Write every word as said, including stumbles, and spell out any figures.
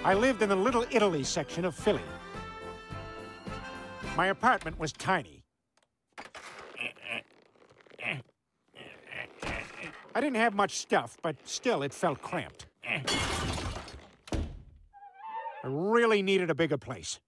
I lived in the Little Italy section of Philly. My apartment was tiny. I didn't have much stuff, but still it felt cramped. I really needed a bigger place.